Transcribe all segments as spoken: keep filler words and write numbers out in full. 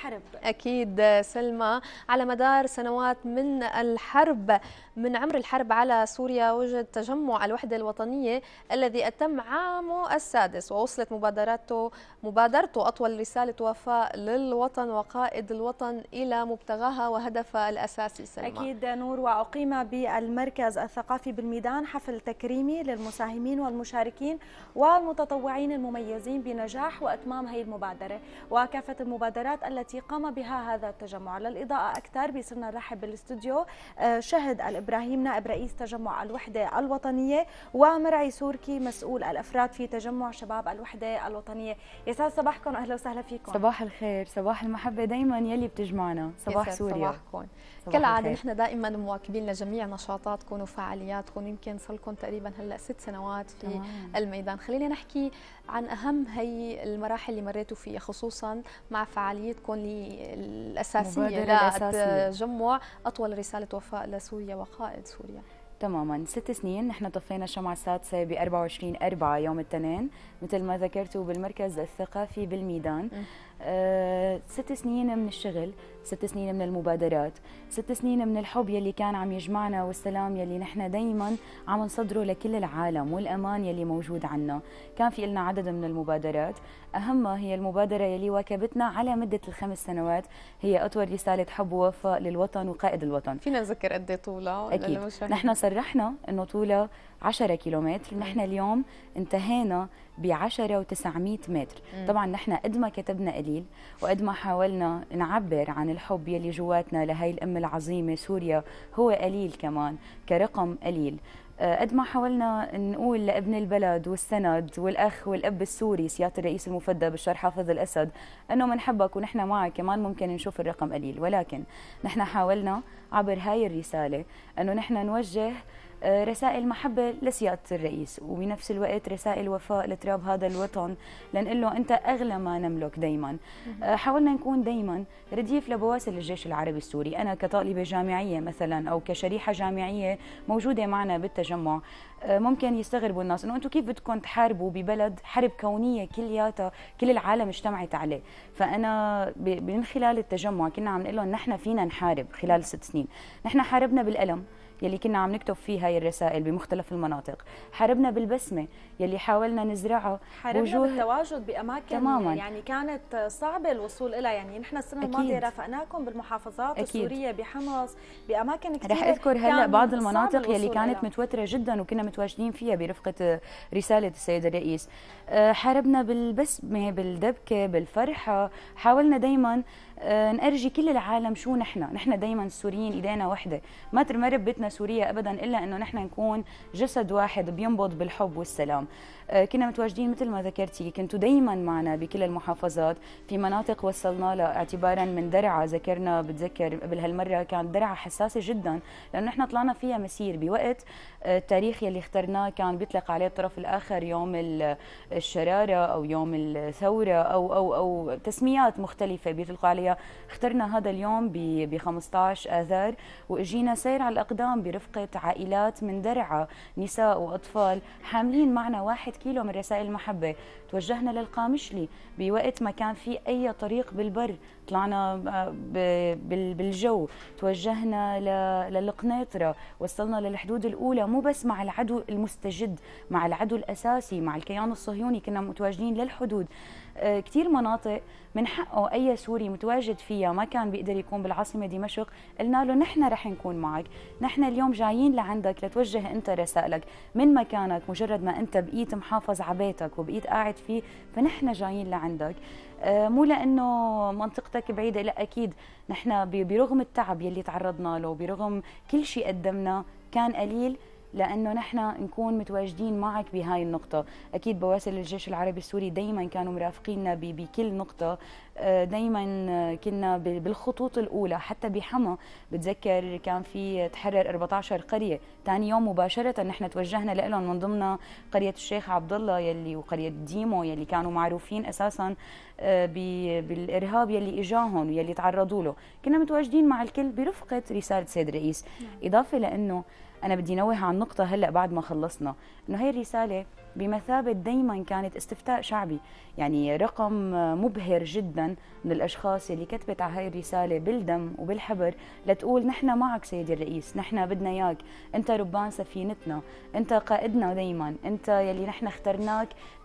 الحرب. أكيد سلمى، على مدار سنوات من الحرب، من عمر الحرب على سوريا، وجد تجمع الوحدة الوطنية الذي أتم عامه السادس، ووصلت مبادرته مبادرته أطول رسالة وفاء للوطن وقائد الوطن إلى مبتغاها وهدفها الأساسي. سلمى. أكيد نور، وأقيم بالمركز الثقافي بالميدان حفل تكريمي للمساهمين والمشاركين والمتطوعين المميزين بنجاح وإتمام هذه المبادرة وكافة المبادرات التي قام بها هذا التجمع. للإضاءة أكثر بيصيرنا نرحب بالاستوديو شهد الإبراهيم نائب رئيس تجمع الوحدة الوطنية، ومرعي سوركي مسؤول الأفراد في تجمع شباب الوحدة الوطنية. يسعد صباحكم، أهلا وسهلا فيكم. صباح الخير، صباح المحبة دايما يلي بتجمعنا. صباح سوريا. صباحكم. كالعادة نحن دائما مواكبين لجميع نشاطاتكم وفعالياتكم، يمكن صار لكم تقريبا هلا ست سنوات في تمام. الميدان. خلينا نحكي عن أهم هي المراحل اللي مريتوا فيها، خصوصا مع فعاليتكم الأساسية لتجمع أطول رسالة وفاء لسوريا وقائد سوريا. تماما، ست سنين نحن طفينا الشمعة السادسة ب أربعة وعشرين أربعة يوم الاثنين مثل ما ذكرتوا بالمركز الثقافي بالميدان. أه ست سنين من الشغل، ست سنين من المبادرات، ست سنين من الحب يلي كان عم يجمعنا والسلام يلي نحن دايما عم نصدره لكل العالم والأمان يلي موجود عنا. كان في لنا عدد من المبادرات، أهمها هي المبادرة يلي واكبتنا على مدة الخمس سنوات، هي أطول رسالة حب ووفاء للوطن وقائد الوطن. فينا نذكر قد ايه طولها؟ أكيد نحن صرحنا إنه طولها عشرة كيلومتر، نحن اليوم انتهينا ب عشرة وتسعمئة متر. مم. طبعا نحن قد ما كتبنا قليل وقد ما حاولنا نعبر عن الحب يلي جواتنا لهي الأم العظيمة سوريا هو قليل كمان كرقم قليل. قد ما حاولنا نقول لابن البلد والسند والأخ والأب السوري سيادة الرئيس المفدى بشار حافظ الأسد أنه منحبك ونحن معك، كمان ممكن نشوف الرقم قليل، ولكن نحن حاولنا عبر هاي الرسالة أنه نحن نوجه رسائل محبة لسيادة الرئيس، وبنفس الوقت رسائل وفاء لتراب هذا الوطن، لنقول له أنت أغلى ما نملك دايما. حاولنا نكون دايما رديف لبواسل الجيش العربي السوري. أنا كطالبة جامعية مثلا أو كشريحة جامعية موجودة معنا بالتجمع، ممكن يستغربوا الناس انه انتم كيف بدكم تحاربوا ببلد حرب كونيه كلياتها كل العالم اجتمعت عليه. فانا من خلال التجمع كنا عم نقول لهم نحن فينا نحارب. خلال ست سنين نحن حاربنا بالقلم يلي كنا عم نكتب فيه هاي الرسائل بمختلف المناطق، حاربنا بالبسمه يلي حاولنا نزرعها، حاربنا بوجوه بالتواجد باماكن تماماً. يعني كانت صعبه الوصول لها. يعني نحن السنه أكيد. الماضيه رافقناكم بالمحافظات أكيد. السوريه بحمص باماكن كثيره. رح اذكر هلا بعض المناطق يلي كانت لها. متوتره جدا وكنا متواجدين فيها برفقه رساله السيد الرئيس. حاربنا بالبسمه، بالدبكه، بالفرحه، حاولنا دائما نأرجي كل العالم شو نحن، نحن دائما السوريين ايدينا وحده، ما تمر بيتنا سوريا ابدا الا انه نحن نكون جسد واحد بينبض بالحب والسلام. كنا متواجدين مثل ما ذكرتي، كنتوا دائما معنا بكل المحافظات، في مناطق وصلنا لها اعتبارا من درعا، ذكرنا بتذكر قبل هالمره كانت درعا حساسه جدا لانه نحن طلعنا فيها مسير بوقت التاريخ يلي اخترناه كان بيطلق عليه الطرف الاخر يوم الشراره او يوم الثوره او او او تسميات مختلفه بيطلقوا عليها. اخترنا هذا اليوم ب خمسة عشر اذار واجينا سير على الاقدام برفقه عائلات من درعا، نساء واطفال حاملين معنا واحد كيلو من رسائل المحبه. توجهنا للقامشلي بوقت ما كان في اي طريق بالبر، طلعنا بالجو، توجهنا للقنيطره، وصلنا للحدود الاولى مو بس مع العدو المستجد، مع العدو الاساسي، مع الكيان الصهيوني، كنا متواجدين للحدود. كثير مناطق من حقه اي سوري متواجد فيها ما كان بيقدر يكون بالعاصمه دمشق، قلنا له نحن رح نكون معك، نحن اليوم جايين لعندك لتوجه انت رسائلك من مكانك، مجرد ما انت بقيت محافظ على بيتك وبقيت قاعد فيه فنحن جايين لعندك. مو لانه منطقتك بعيده، لا اكيد نحن برغم التعب يلي تعرضنا له، برغم كل شيء قدمنا كان قليل لانه نحن نكون متواجدين معك بهاي النقطه. اكيد بواسل الجيش العربي السوري دائما كانوا مرافقيننا بكل نقطه، دائما كنا بالخطوط الاولى. حتى بحما بتذكر كان في تحرر أربعة عشر قريه، ثاني يوم مباشره نحن توجهنا لهم، من ضمنها قريه الشيخ عبد الله يلي وقريه ديمو يلي كانوا معروفين اساسا بالارهاب يلي اجاهم يلي تعرضوا له. كنا متواجدين مع الكل برفقه رساله السيد الرئيس. اضافه لانه انا بدي نوه عن نقطه هلا بعد ما خلصنا، انه هي الرساله بمثابة دايما كانت استفتاء شعبي. يعني رقم مبهر جدا من الأشخاص اللي كتبت على هاي الرسالة بالدم وبالحبر لتقول نحن معك سيدي الرئيس، نحن بدنا إياك، أنت ربان سفينتنا، أنت قائدنا دايما، أنت يلي نحن اخترناك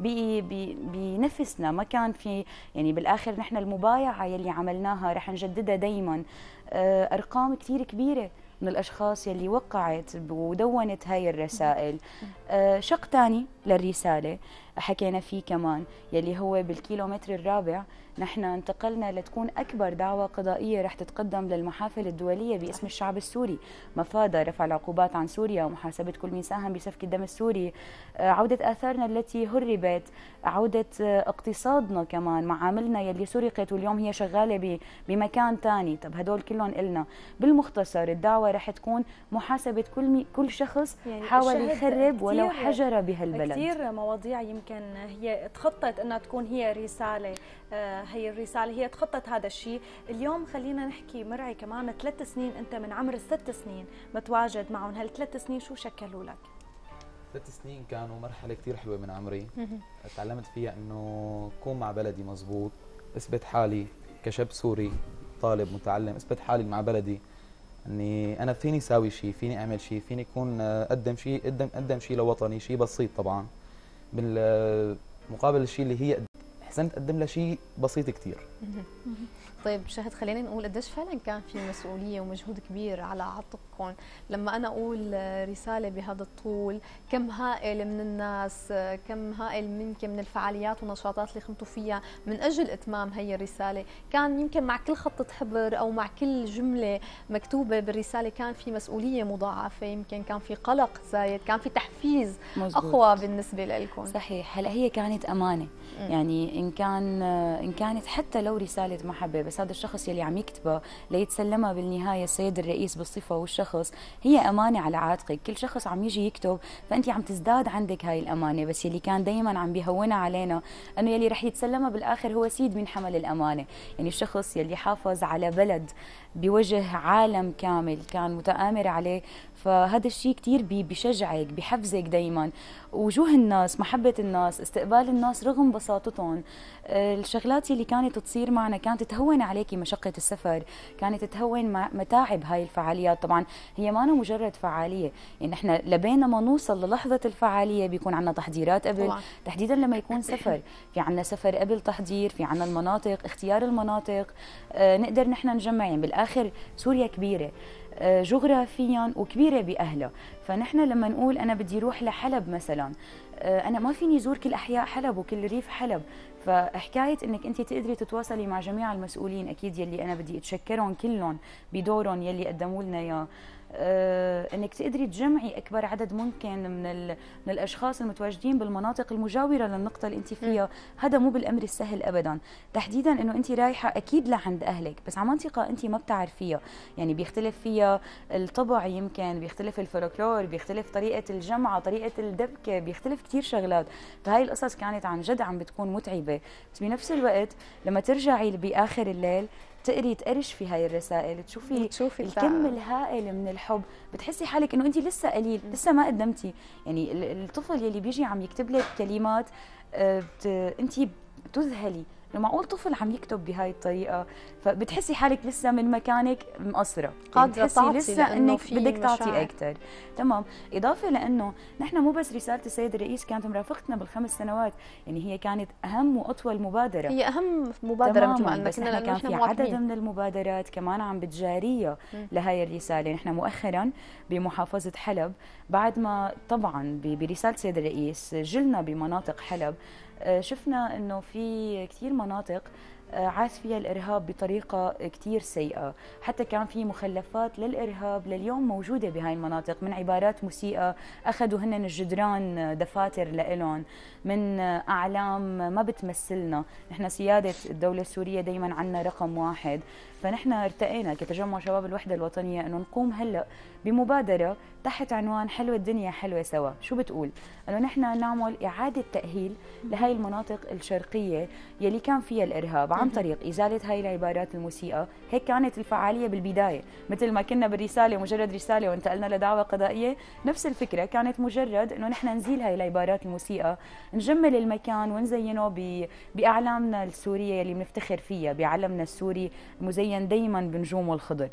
بنفسنا. ما كان في يعني بالآخر نحن المبايعة يلي عملناها رح نجددها دايما. أرقام كتير كبيرة من الأشخاص يلي وقعت ودونت هاي الرسائل. آه شق تاني للرسالة حكينا فيه كمان يلي هو بالكيلومتر الرابع نحن انتقلنا لتكون أكبر دعوة قضائية رح تتقدم للمحافل الدولية باسم الشعب السوري، مفادها رفع العقوبات عن سوريا ومحاسبة كل من ساهم بسفك الدم السوري، آه عودة آثارنا التي هربت، عودة آه اقتصادنا كمان، معاملنا يلي سرقت واليوم هي شغالة بمكان تاني. طب هدول كلهم إلنا. بالمختصر الدعوة رح تكون محاسبة كل مي كل شخص يعني حاول يخرب ولو حجرة بهالبلد. كثير مواضيع يمكن هي تخطط انها تكون هي رسالة، آه هي الرسالة هي تخطط هذا الشيء. اليوم خلينا نحكي مرعي كمان ثلاث سنين انت من عمر الست سنين متواجد معهم، هالثلاث سنين شو شكلوا لك؟ ثلاث سنين كانوا مرحلة كثير حلوة من عمري، تعلمت فيها انه كون مع بلدي مزبوط، اثبت حالي كشاب سوري طالب متعلم، اثبت حالي مع بلدي اني انا فيني ساوي شيء، فيني اعمل شيء، فيني اكون اقدم شيء، اقدم اقدم شيء لوطني، شيء بسيط طبعا بالمقابل الشيء اللي هي حسنت اقدم لها شيء بسيط كثير. طيب شهد خلينا نقول قديش فعلا كان في مسؤوليه ومجهود كبير على عاتقكم لما انا اقول رساله بهذا الطول، كم هائل من الناس، كم هائل منكم من الفعاليات والنشاطات اللي قمتوا فيها من اجل اتمام هي الرساله، كان يمكن مع كل خطه حبر او مع كل جمله مكتوبه بالرساله كان في مسؤوليه مضاعفه، يمكن كان في قلق زايد، كان في تحفيز مزبوط. اقوى بالنسبه لكم. صحيح. هلا هي كانت امانه، م. يعني ان كان ان كانت حتى لو رساله محبه بس هذا الشخص يلي عم يكتبها ليتسلمها بالنهايه السيد الرئيس بالصفه والشخص، هي امانه على عاتقك. كل شخص عم يجي يكتب فانت عم تزداد عندك هاي الامانه، بس يلي كان دائما عم بيهونها علينا انه يلي رح يتسلمها بالاخر هو سيد من حمل الامانه، يعني الشخص يلي حافظ على بلد بوجه عالم كامل كان متآمر عليه. فهذا الشيء كثير بيشجعك بحفزك دائما. وجوه الناس، محبة الناس، استقبال الناس رغم بساطتهم، الشغلات اللي كانت تصير معنا كانت تهون عليكي مشقة السفر، كانت تهون متاعب هاي الفعاليات. طبعا هي ما أنا مجرد فعالية، يعني احنا لبينا ما نوصل للحظة الفعالية بيكون عنا تحضيرات قبل طبعا. تحديدا لما يكون سفر، في عنا سفر قبل تحضير، في عنا المناطق، اختيار المناطق، آه نقدر نحن نجمع. يعني بالآخر سوريا كبيرة جغرافيا وكبيره باهلها، فنحن لما نقول انا بدي اروح لحلب مثلا، انا ما فيني زور كل احياء حلب وكل ريف حلب، فحكايه انك انت تقدري تتواصلي مع جميع المسؤولين اكيد يلي انا بدي اتشكرهم كلهم بدورهم يلي قدموا لنا اياه، آه انك تقدري تجمعي اكبر عدد ممكن من من الاشخاص المتواجدين بالمناطق المجاوره للنقطه اللي انت فيها، هذا مو بالامر السهل ابدا، تحديدا انه انت رايحه اكيد لعند اهلك بس على منطقه انت ما بتعرفيها، يعني بيختلف فيها الطبع، يمكن بيختلف الفولكلور، بيختلف طريقه الجمعه، طريقه الدبكه، بيختلف كثير شغلات، فهاي القصص كانت عن جد عم بتكون متعبه، بس بنفس الوقت لما ترجعي باخر الليل تقري تقرش في هاي الرسائل، تشوفي, تشوفي الكم الهائل من الحب، بتحسي حالك انه انت لسه قليل، لسه ما قدمتي. يعني الطفل يلي بيجي عم يكتب لك كلمات انت بتذهلي انه معقول طفل عم يكتب بهاي الطريقه، فبتحسي حالك لسه من مكانك مقصره، قادره تعطي لسه انك بدك تعطي اكثر. تمام. اضافه لانه نحن مو بس رساله السيد الرئيس كانت مرافقتنا بالخمس سنوات، يعني هي كانت اهم واطول مبادره، هي اهم مبادره مثل ما بس نحن كان في عدد من المبادرات كمان عم بتجاريها لهي الرساله. نحن مؤخرا بمحافظه حلب بعد ما طبعا برساله السيد الرئيس جلنا بمناطق حلب، شفنا انه في كثير مناطق عاث فيها الارهاب بطريقه كثير سيئه، حتى كان في مخلفات للارهاب لليوم موجوده بهاي المناطق، من عبارات مسيئه اخذوا هن الجدران دفاتر لإلهم، من اعلام ما بتمثلنا، نحن سياده الدوله السوريه دائما عندنا رقم واحد، فنحن ارتقينا كتجمع شباب الوحده الوطنيه انه نقوم هلا بمبادره تحت عنوان حلوه الدنيا حلوه سوا. شو بتقول؟ انه نحن نعمل اعاده تاهيل لهي المناطق الشرقيه يلي كان فيها الارهاب عن طريق ازاله هاي العبارات المسيئه. هيك كانت الفعاليه بالبدايه، مثل ما كنا بالرساله مجرد رساله وانتقلنا لدعوه قضائيه، نفس الفكره كانت مجرد انه نحن نزيل هاي العبارات المسيئه، نجمل المكان ونزينه باعلامنا السوريه يلي بنفتخر فيها، بعلمنا السوري مزين دائما بنجوم الخضر.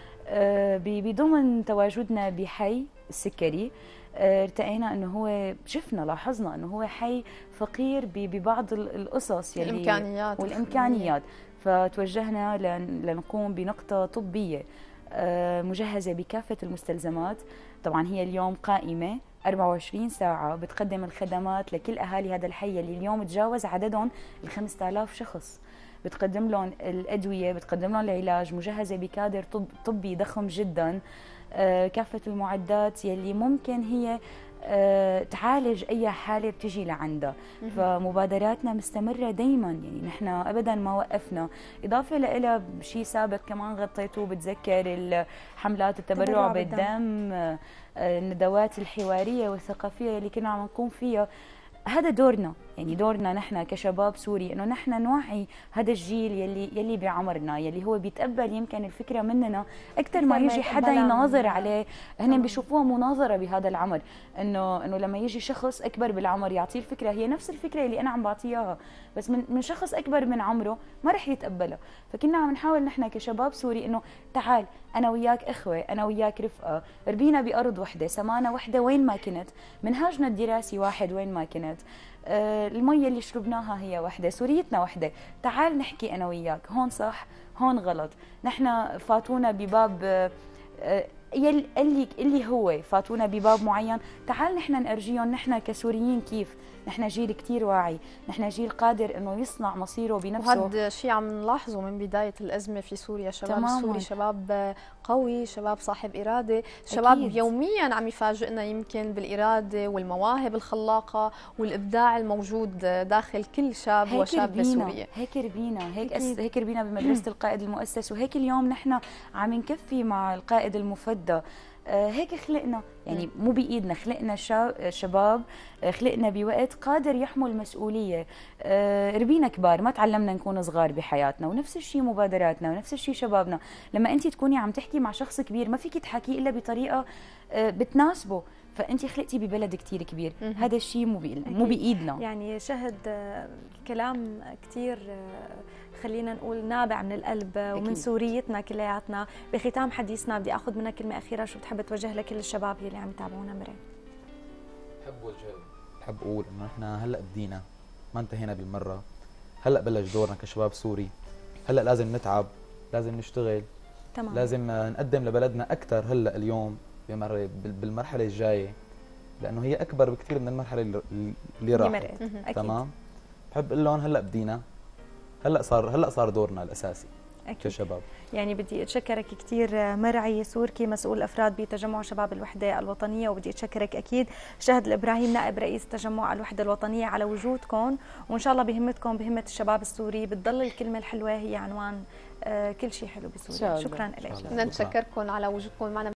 أه بضمن تواجدنا بحي السكري أه ارتقينا انه هو شفنا لاحظنا انه هو حي فقير ببعض القصص يلي الامكانيات والامكانيات، فتوجهنا لنقوم بنقطه طبيه أه مجهزه بكافه المستلزمات. طبعا هي اليوم قائمه أربعة وعشرين ساعة بتقدم الخدمات لكل أهالي هذا الحي اللي اليوم تجاوز عددهم ال خمسة آلاف شخص. بتقدم لهم الأدوية، بتقدم لهم العلاج، مجهزة بكادر طب طبي ضخم جدا، آه كافة المعدات يلي ممكن هي آه تعالج أي حالة بتجي لعندها. فمبادراتنا مستمرة دايما، يعني نحن أبدا ما وقفنا. إضافة لإلها شيء سابق كمان غطيته، بتذكر حملات التبرع بالدم، آه الندوات الحوارية والثقافية اللي كنا عم نقوم فيها. هذا دورنا، يعني دورنا نحن كشباب سوري انه نحن نوعي هذا الجيل يلي يلي بعمرنا، يلي هو بيتقبل يمكن الفكره مننا اكثر ما يجي حدا يناظر عليه. هن بيشوفوها مناظره بهذا العمر، انه انه لما يجي شخص اكبر بالعمر يعطيه الفكره هي نفس الفكره اللي انا عم بعطيها، بس من من شخص اكبر من عمره ما رح يتقبلها. فكنا عم نحاول نحن كشباب سوري انه تعال انا وياك اخوه، انا وياك رفقه، ربينا بارض وحده، سمانه وحده وين ما كنت، منهاجنا الدراسي واحد وين ما كنت، آه المية اللي شربناها هي وحده، سوريتنا وحده. تعال نحكي انا وياك، هون صح هون غلط. نحن فاتونا بباب آه يلي اللي اللي هو فاتونا بباب معين، تعال نحن نرجيهم. نحن كسوريين كيف نحن جيل كتير واعي، نحن جيل قادر انه يصنع مصيره بنفسه. وهذا شيء عم نلاحظه من بدايه الازمه في سوريا. شباب السوري شباب قوي، شباب صاحب اراده، شباب أكيد. يوميا عم يفاجئنا يمكن بالاراده والمواهب الخلاقه والابداع الموجود داخل كل شاب وشابه سوريه. هيك ربينا، هيك أس... هيك ربينا بمدرسه القائد المؤسس، وهيك اليوم نحن عم نكفي مع القائد المفدى. آه هيك خلقنا، يعني مو بايدنا، خلقنا شباب، خلقنا بوقت قادر يحمل مسؤوليه. آه ربينا كبار، ما تعلمنا نكون صغار بحياتنا. ونفس الشيء مبادراتنا، ونفس الشيء شبابنا. لما انت تكوني عم تحكي مع شخص كبير ما فيك تحكي الا بطريقه آه بتناسبه، فانت خلقتي ببلد كتير كبير. هذا الشيء مو مو بايدنا. يعني شهد كلام كتير خلينا نقول نابع من القلب أكيد. ومن سوريتنا كلياتنا. بختام حديثنا بدي اخذ منك كلمه اخيره، شو بتحب توجه لكل الشباب يلي عم يتابعونا مريم؟ بحب وجه بحب اقول انه نحن هلا بدينا، ما انتهينا بالمره. هلا بلش دورنا كشباب سوري. هلا لازم نتعب، لازم نشتغل، تمام. لازم نقدم لبلدنا اكثر هلا اليوم بالمرحله الجايه، لانه هي اكبر بكثير من المرحله اللي راحت. تمام. بحب اقول لهم هلا بدينا، هلا صار هلا صار دورنا الاساسي أكيد. كشباب. يعني بدي اتشكرك كثير مرعي سوركي، مسؤول افراد بتجمع شباب الوحده الوطنيه، وبدي اتشكرك اكيد شهد الابراهيم نائب رئيس تجمع الوحده الوطنيه على وجودكم، وان شاء الله بهمتكم بهمه الشباب السوري بتضل الكلمه الحلوه هي عنوان كل شيء حلو بسوريا. شكرا لك. بدنا نشكركم على وجودكم معنا.